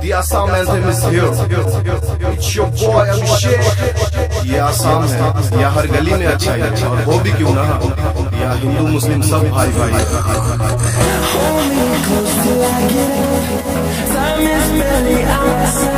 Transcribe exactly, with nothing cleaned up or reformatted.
The Assam anthem is here. It's your boy Abhishek. ये आसाम है, या हर गली में अच्छा है, और वो भी क्यों ना, या हिंदू मुस्लिम सब भाई भाई। Hold me close till I get up. Time is barely on our side.